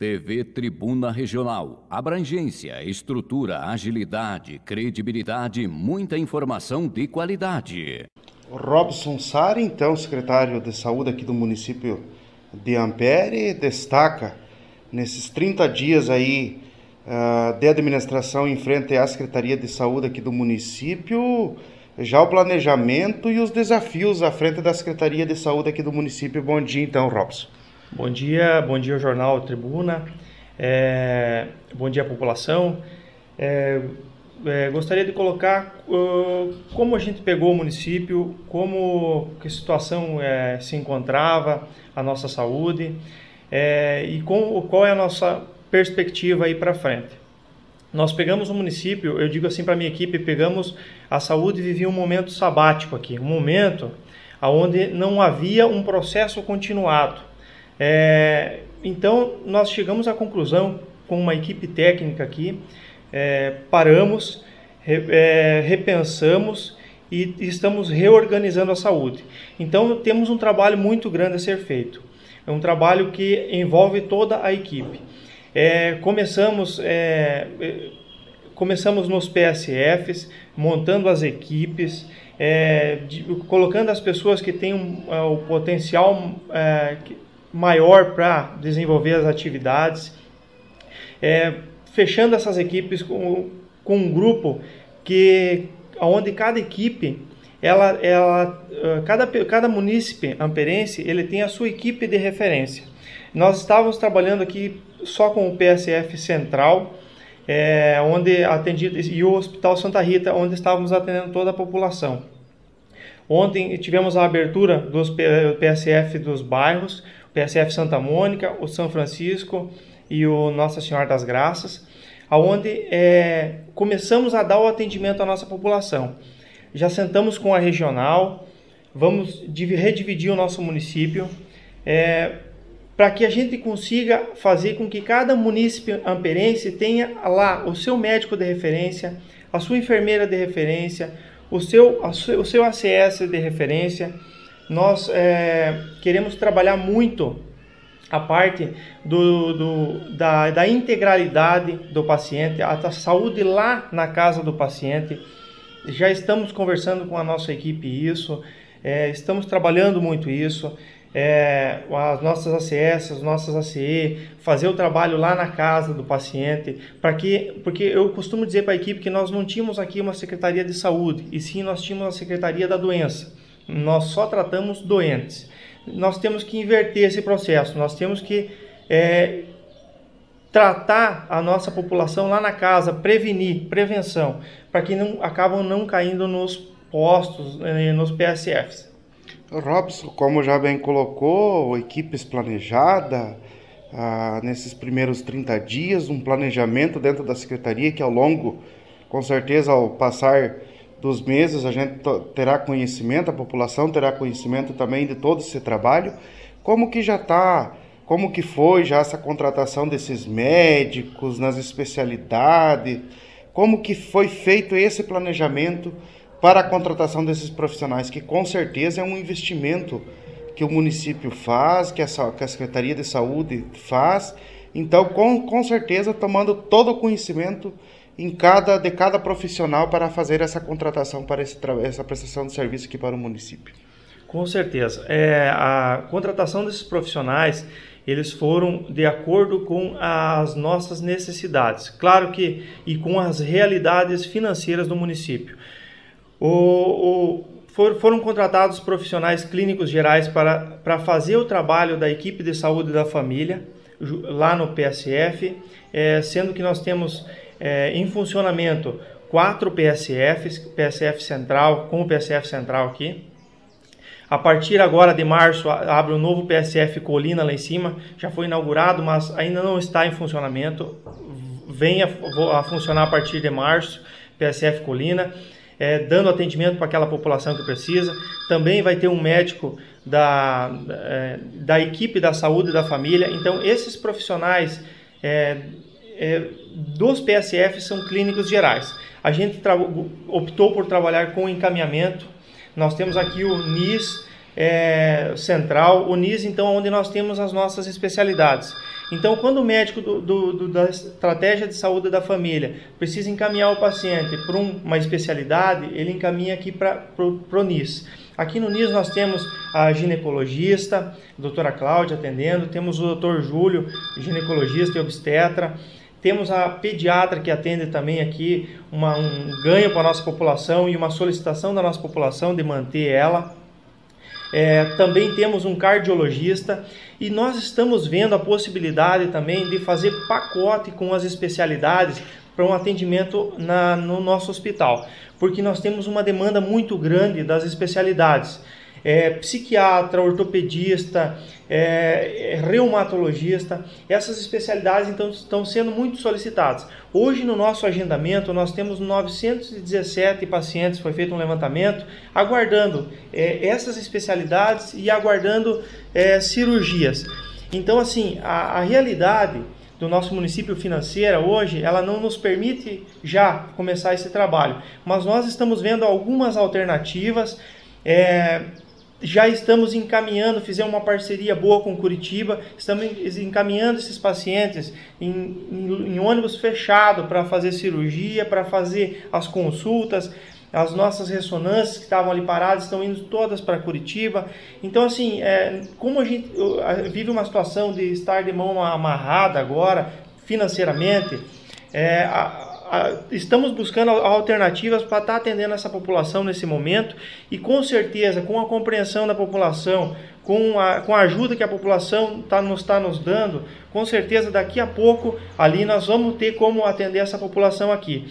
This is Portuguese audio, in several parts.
TV Tribuna Regional. Abrangência, estrutura, agilidade, credibilidade, muita informação de qualidade. Robson Sari, então, secretário de Saúde aqui do município de Ampere, destaca nesses 30 dias aí de administração em frente à Secretaria de Saúde aqui do município, já o planejamento e os desafios à frente da Secretaria de Saúde aqui do município. Bom dia, então, Robson. Bom dia ao Jornal Tribuna, bom dia à população. Gostaria de colocar como a gente pegou o município, que situação se encontrava a nossa saúde e qual é a nossa perspectiva aí para frente. Nós pegamos o município, eu digo assim para a minha equipe, pegamos a saúde e vivia um momento sabático aqui, um momento onde não havia um processo continuado. Então nós chegamos à conclusão com uma equipe técnica aqui, paramos, repensamos e estamos reorganizando a saúde. Então temos um trabalho muito grande a ser feito, é um trabalho que envolve toda a equipe. Começamos nos PSFs, montando as equipes, colocando as pessoas que têm o potencial maior para desenvolver as atividades, fechando essas equipes com um grupo onde cada equipe, cada munícipe amperense, ele tem a sua equipe de referência. Nós estávamos trabalhando aqui só com o PSF Central, onde atendido, e o Hospital Santa Rita, onde estávamos atendendo toda a população. Ontem tivemos a abertura dos PSF dos bairros, o PSF Santa Mônica, o São Francisco e o Nossa Senhora das Graças, onde começamos a dar o atendimento à nossa população. Já sentamos com a regional, vamos redividir o nosso município, para que a gente consiga fazer com que cada munícipe amperense tenha lá o seu médico de referência, a sua enfermeira de referência, o seu ACS de referência. Nós queremos trabalhar muito a parte da integralidade do paciente, a saúde lá na casa do paciente. Já estamos conversando com a nossa equipe isso, estamos trabalhando muito isso. As nossas ACS, as nossas ACE, fazer o trabalho lá na casa do paciente, porque eu costumo dizer para a equipe que nós não tínhamos aqui uma Secretaria de Saúde, e sim nós tínhamos a Secretaria da Doença. Nós só tratamos doentes. Nós temos que inverter esse processo, nós temos que tratar a nossa população lá na casa, prevenção, para que acabam não caindo nos postos, nos PSFs. Robson, como já bem colocou, equipes planejadas nesses primeiros 30 dias, um planejamento dentro da Secretaria que ao longo, com certeza, ao passar dos meses, a gente terá conhecimento, a população terá conhecimento também de todo esse trabalho. Como que foi já essa contratação desses médicos nas especialidades? Como que foi feito esse planejamento para a contratação desses profissionais, que com certeza é um investimento que o município faz, que a Secretaria de Saúde faz, então com certeza tomando todo o conhecimento de cada profissional para fazer essa contratação, para essa prestação de serviço aqui para o município. Com certeza. A contratação desses profissionais, eles foram de acordo com as nossas necessidades, claro que e com as realidades financeiras do município. Foram contratados profissionais clínicos gerais para fazer o trabalho da equipe de saúde da família lá no PSF, sendo que nós temos em funcionamento 4 PSFs, PSF Central, com o PSF Central aqui. A partir agora de março abre um novo PSF Colina lá em cima, já foi inaugurado, mas ainda não está em funcionamento, vem a funcionar a partir de março, PSF Colina. Dando atendimento para aquela população que precisa. Também vai ter um médico da equipe da saúde da família. Então, esses profissionais dos PSF são clínicos gerais. A gente optou por trabalhar com encaminhamento. Nós temos aqui o NIS Central, o NIS, então, onde nós temos as nossas especialidades. Então, quando o médico da estratégia de saúde da família precisa encaminhar o paciente para uma especialidade, ele encaminha aqui para o NIS. Aqui no NIS nós temos a ginecologista, a doutora Cláudia atendendo, temos o doutor Júlio, ginecologista e obstetra, temos a pediatra que atende também aqui, um ganho para a nossa população e uma solicitação da nossa população de manter ela. Também temos um cardiologista e nós estamos vendo a possibilidade também de fazer pacote com as especialidades para um atendimento no nosso hospital, porque nós temos uma demanda muito grande das especialidades. Psiquiatra, ortopedista, reumatologista, essas especialidades então estão sendo muito solicitadas. Hoje no nosso agendamento nós temos 917 pacientes, foi feito um levantamento, aguardando essas especialidades e aguardando cirurgias. Então assim, a realidade do nosso município financeira hoje, ela não nos permite já começar esse trabalho, mas nós estamos vendo algumas alternativas. Já estamos encaminhando, fizemos uma parceria boa com Curitiba, estamos encaminhando esses pacientes em ônibus fechado para fazer cirurgia, para fazer as consultas, as nossas ressonâncias que estavam ali paradas estão indo todas para Curitiba. Então assim, como a gente vive uma situação de estar de mão amarrada agora, financeiramente, estamos buscando alternativas para estar atendendo essa população nesse momento e com certeza, com a compreensão da população, com a ajuda que a população está nos dando, com certeza daqui a pouco ali nós vamos ter como atender essa população aqui.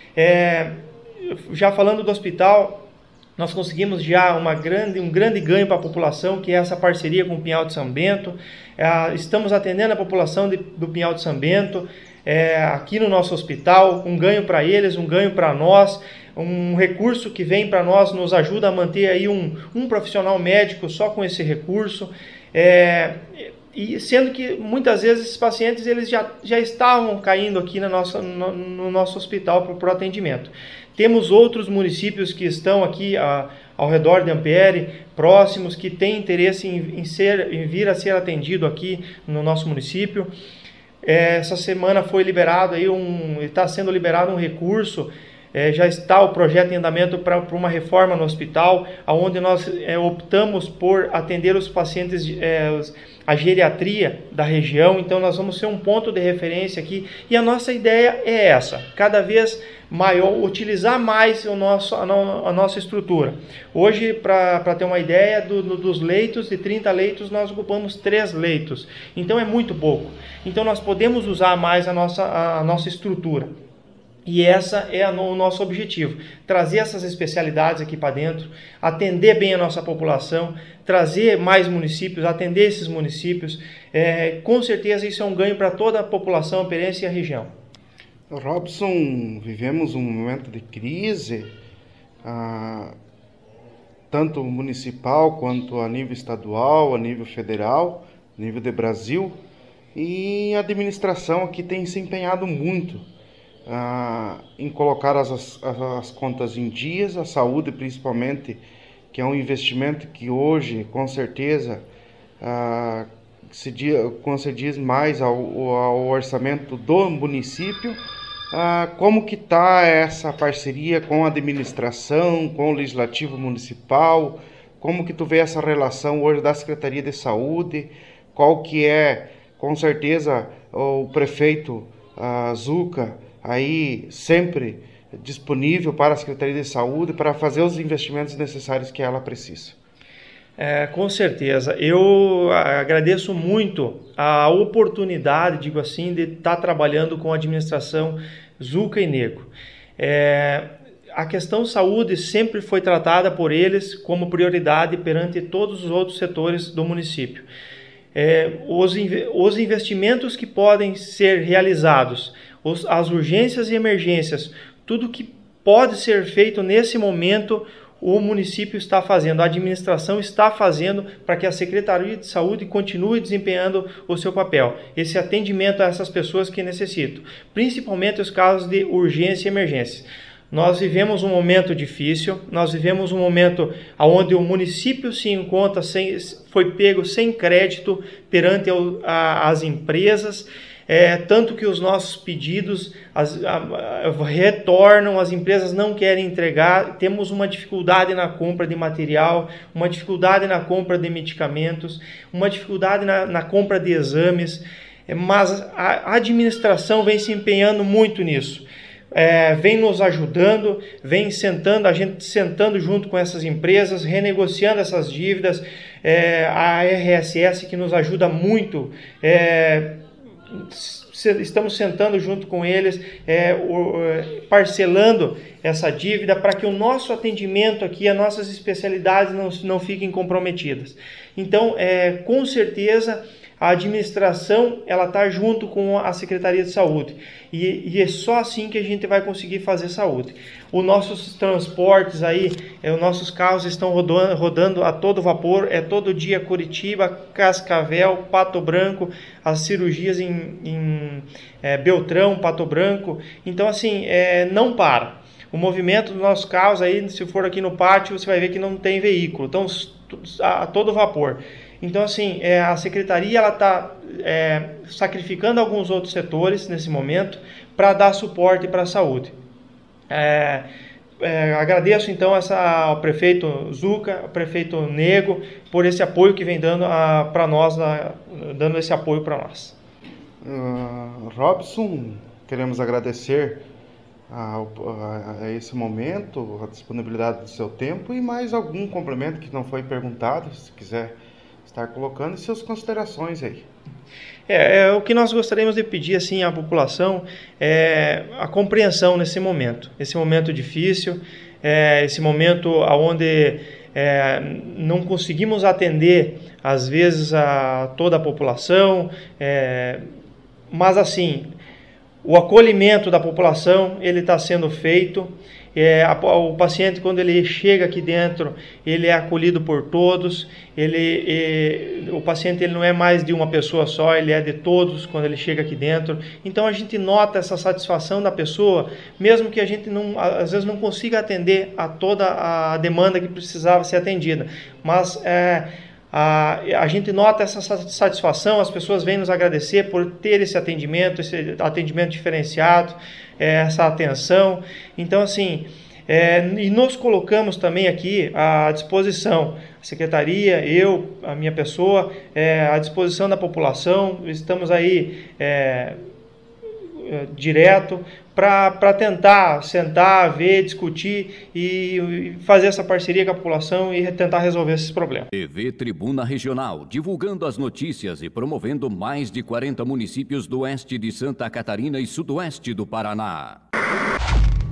Já falando do hospital, nós conseguimos já um grande ganho para a população, que é essa parceria com o Pinhal de São Bento. Estamos atendendo a população do Pinhal de São Bento, aqui no nosso hospital, um ganho para eles, um ganho para nós, um recurso que vem para nós, nos ajuda a manter aí um profissional médico só com esse recurso, e sendo que muitas vezes esses pacientes eles já estavam caindo aqui no nosso hospital para o atendimento. Temos outros municípios que estão aqui ao redor de Ampere, próximos, que têm interesse em vir a ser atendido aqui no nosso município. Essa semana foi liberado está sendo liberado um recurso, já está o projeto em andamento para uma reforma no hospital, onde nós optamos por atender os pacientes, a geriatria da região. Então nós vamos ser um ponto de referência aqui e a nossa ideia é essa, cada vez maior, utilizar mais a nossa estrutura. Hoje, para ter uma ideia, dos leitos, de 30 leitos, nós ocupamos 3 leitos. Então é muito pouco. Então nós podemos usar mais a nossa estrutura. E essa é o nosso objetivo, trazer essas especialidades aqui para dentro, atender bem a nossa população, trazer mais municípios, atender esses municípios. Com certeza isso é um ganho para toda a população amperense e a região. Robson, vivemos um momento de crise, tanto municipal quanto a nível estadual, a nível federal, a nível de Brasil, e a administração aqui tem se empenhado muito em colocar as contas em dias, a saúde principalmente, que é um investimento que hoje, com certeza, se diz mais ao orçamento do município. Como que está essa parceria com a administração, com o legislativo municipal? Como que tu vê essa relação hoje da Secretaria de Saúde? Qual que é, com certeza, o prefeito Zuca aí sempre disponível para a Secretaria de Saúde para fazer os investimentos necessários que ela precisa? Com certeza. Eu agradeço muito a oportunidade, digo assim, de estar trabalhando com a administração Zuca e Nego. A questão saúde sempre foi tratada por eles como prioridade perante todos os outros setores do município. Os investimentos que podem ser realizados, as urgências e emergências, tudo que pode ser feito nesse momento, o município está fazendo, a administração está fazendo para que a Secretaria de Saúde continue desempenhando o seu papel, esse atendimento a essas pessoas que necessitam, principalmente os casos de urgência e emergência. Nós vivemos um momento difícil, nós vivemos um momento onde o município se encontra foi pego sem crédito perante as empresas, tanto que os nossos pedidos retornam, as empresas não querem entregar, temos uma dificuldade na compra de material, uma dificuldade na compra de medicamentos, uma dificuldade na compra de exames, mas a administração vem se empenhando muito nisso. Vem nos ajudando, a gente sentando junto com essas empresas, renegociando essas dívidas, a RSS que nos ajuda muito, estamos sentando junto com eles, parcelando essa dívida para que o nosso atendimento aqui, as nossas especialidades não fiquem comprometidas. Então, com certeza, a administração ela está junto com a Secretaria de Saúde e é só assim que a gente vai conseguir fazer saúde. Os nossos transportes aí, os nossos carros estão rodando a todo vapor, todo dia Curitiba, Cascavel, Pato Branco, as cirurgias em Beltrão, Pato Branco. Então assim, não para. O movimento dos nossos carros aí, se for aqui no pátio, você vai ver que não tem veículo, então a todo vapor. Então, assim, a Secretaria está sacrificando alguns outros setores nesse momento para dar suporte para a saúde. Agradeço, então, ao prefeito Zuca, ao prefeito Nego, por esse apoio que vem dando para nós, dando esse apoio para nós. Robson, queremos agradecer a esse momento, a disponibilidade do seu tempo e mais algum complemento que não foi perguntado, se quiser estar colocando, e suas considerações aí. O que nós gostaríamos de pedir assim à população é a compreensão nesse momento difícil, esse momento onde não conseguimos atender às vezes a toda a população, mas assim, o acolhimento da população ele está sendo feito. O paciente, quando ele chega aqui dentro, ele é acolhido por todos, o paciente ele não é mais de uma pessoa só, ele é de todos quando ele chega aqui dentro. Então a gente nota essa satisfação da pessoa, mesmo que a gente às vezes não consiga atender a toda a demanda que precisava ser atendida, mas a gente nota essa satisfação, as pessoas vêm nos agradecer por ter esse atendimento diferenciado, essa atenção. Então, assim, e nos colocamos também aqui à disposição, a Secretaria, a minha pessoa, à disposição da população, estamos aí direto para tentar sentar, ver, discutir e fazer essa parceria com a população e tentar resolver esses problemas. TV Tribuna Regional, divulgando as notícias e promovendo mais de 40 municípios do oeste de Santa Catarina e sudoeste do Paraná.